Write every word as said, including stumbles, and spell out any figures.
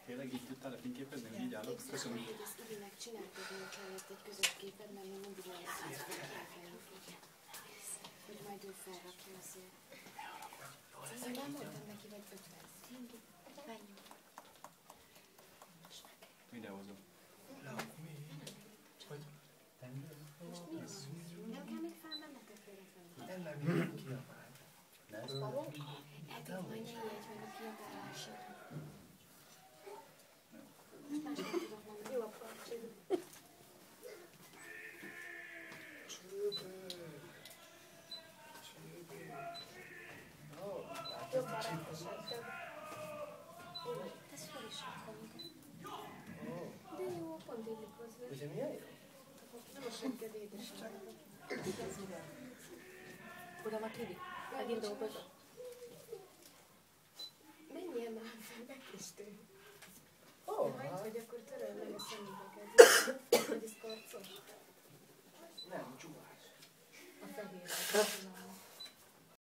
Tényleg így tudtál lefényképezni, hogy így állok? Köszönöm. Hogy ezt Irinek csináltatnia kellett egy közös képet, mert még mindig olyan lesz, hogy felrakja. Hogy majd ő felrakja azért. Én nem mondtam neki, vagy ötven. Mennyi? Videózom. Most mi az? Nem kell még felmennetek félre fel? Nem, nem, nem kiabált. Az való? Eddig majd ne ijedj meg a kiabálásra. Most más nem tudok mondani. Jó, akkor csődő. Csődő. Csődő. Ó, Jobb barátosabb. Ez fel is rakom ide. De jó, pont illik hozzá. ugye milyen jó? Nem a segged édesanyag. Uram, a Kiri, megint dolgozott. Menjél már fel, megküzdő. Ó, Majd, hát hogy akkor töröld meg a szemüveget. Vagy ez karcos? nem, csúvás. A fehér.